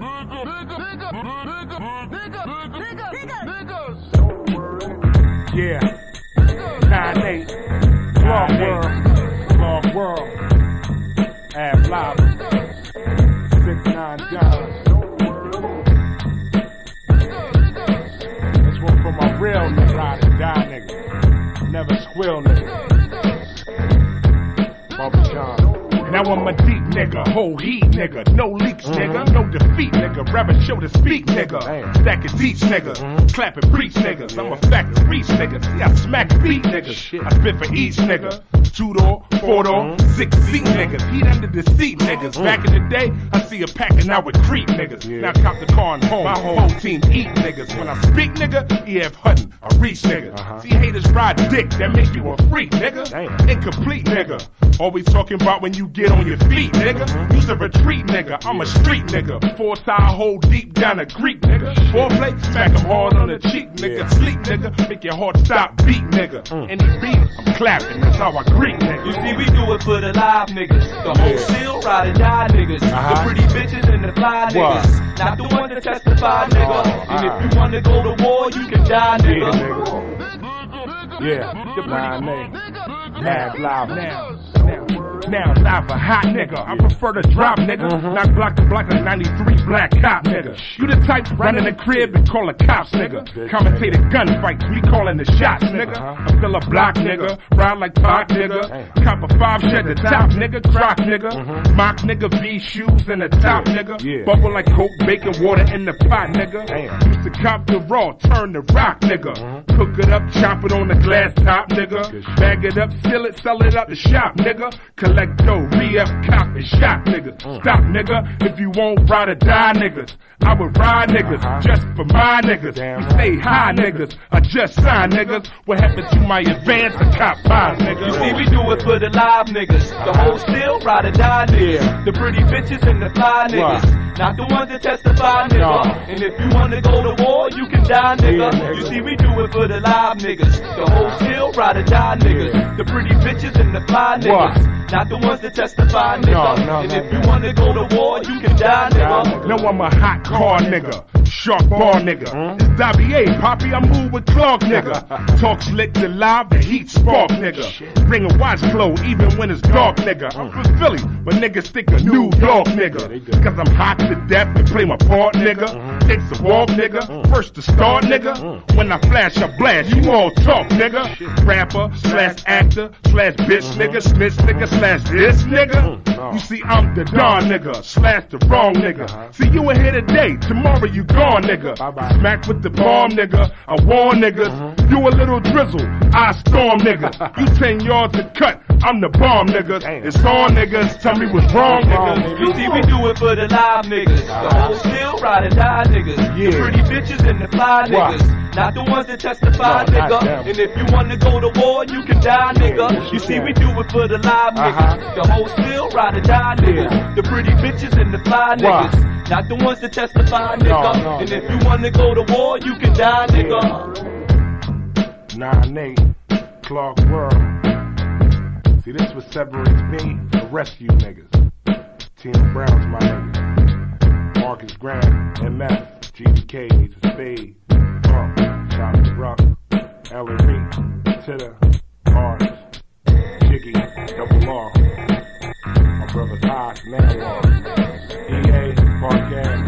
Yeah. 9-8. Clark World. Ab Lava. 6-9 John. This one for my real nigga, ride and die nigga. Never squill nigga. Bubba John. Now I'm a deep nigga, whole heat nigga, no leaks nigga, no defeat nigga, rather show to speak nigga, stack it deep nigga, clap it preach niggas, I'm a fact to reach niggas, see I smack beat niggas, I spit for each nigga, 2-door, 4-door, 6-seat niggas, heat under the seat niggas, back in the day, I see a packin' out with creep niggas, now cop the car and home, my whole team eat niggas, when I speak nigga, E.F. Hutton, I reach nigga, see haters ride dick, that make you a freak nigga, incomplete nigga, always talking about when you get on your feet, nigga. Use a retreat, nigga. I'm a street nigga. 4-tie hole deep down a Greek, nigga. Foreplay, smack him hard on the cheek, nigga. Sleep, nigga. Make your heart stop beat, nigga. Any beat, I'm clapping. That's how I greet, nigga. You see, we do it for the live niggas. The whole still ride and die niggas. The pretty bitches and the fly niggas. Not the ones that testify, nigga. And if you wanna go to war, you can die, nigga. Yeah, 9-8. Ab Lava. Now, lava, hot nigga. I prefer to drop, nigga. Knock block to block like 93 black cop, nigga. You the type run in the crib and call the cops, nigga. Commentated gunfights, we calling the shots, nigga. I'm still a block, nigga. Ride like Pac, nigga. Cop a 5 shed the top, nigga. Croc, nigga. Mock, nigga. V shoes in the top, nigga. Bubble like Coke, bacon, water in the pot, nigga. Used to cop the raw, turn the rock, nigga. Cook it up, chop it on the glass top, nigga. Bag it up, seal it, sell it out the shop, nigga. Collect dough, re-up, cop, and shot niggas. Stop, nigga, if you won't ride or die, niggas. I would ride niggas, just for my niggas. We stay high, niggas. I just signed niggas. What happened to my advance or cop pies, nigga? You see, we do it for the live niggas. The whole still ride or die niggas. The pretty bitches and the fly niggas. Not the ones that testify, nigga. And if you wanna go to war, you can die, nigga. You see, we do it for the live niggas. The whole still ride or die niggas. The pretty bitches and the fly niggas. Not the ones that testify, nigga. And if you wanna go to war, you can die, nigga. No, I'm a hot car nigga. Sharp bar nigga. It's Dobby A, Poppy, I move with Clark nigga. Talk slick to live, the heat spark nigga. Bring a watch flow even when it's dark nigga. I'm from Philly, but niggas stick a New York nigga. Cause I'm hot to death and play my part nigga. Takes a walk nigga. First to start nigga. When I flash, I blast, you all talk nigga. Rapper slash actor slash bitch nigga. Snitch nigga slash this nigga. You see, I'm the Don nigga slash the wrong nigga. See, you in here today, tomorrow you gone nigga. Smack with the bomb nigga. I warn niggas. You a little drizzle, I storm nigga. You 10 yards to cut, I'm the bomb niggas. It's on niggas, tell me what's wrong niggas. You see, we do it for the live niggas. The whole still ride and die niggas. The pretty bitches and the fly niggas. Not the ones that testify, nigga. And if you wanna go to war, you can die, nigga. You see, we do it for the live niggas. The whole still ride and die niggas. The pretty bitches and the fly niggas. Not the ones that testify, nigga. And if you wanna go to war, you can die, nigga. 9-8, Clark World. See, this what separates me from the rest of you niggas. Tina Brown's my nigga. Marcus Grant, MF, GDK needs a spade. Shout to Ruck, Ellery, Titter, Arts, Jiggy, Double R. My brother's High, Manwar, EA, Park